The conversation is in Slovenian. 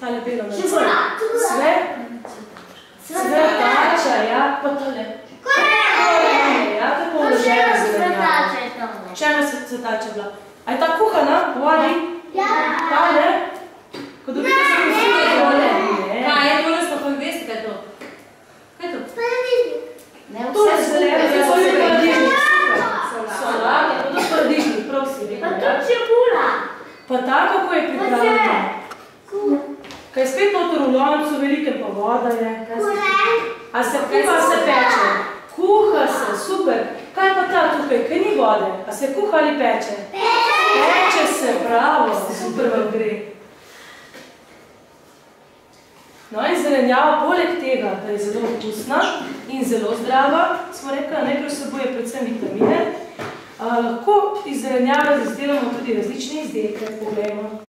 Tale belo na cvetača, ja, pa tole. Ja, tako vložena zelenjava. Še ena cvetača bila. A je ta kuhana, v vodi? Ja. Tale? Ko dobite se vsi tole. Kaj je tole, smo pa veste, kaj je to? Kaj je to? Paradižnik. Tole zelenjava, ja, to je paradižnik. Solar, je to paradižnik, prav si rekel. Pa to čebula. Pa tako, kako je pripravljeno. Kaj spet noter v loncu, velikem pa voda je. A se kuha, se peče? Kuha se, super. Kaj pa ta tukaj, kaj ni vode? A se kuha ali peče? Peče se, bravo, super vam gre. No in zelenjava poleg tega, da je zelo vkusna in zelo zdrava, smo rekli, najprej vsebuje predvsem vitamine, lahko iz zelenjave izdelamo tudi različne izdelke, poglejmo.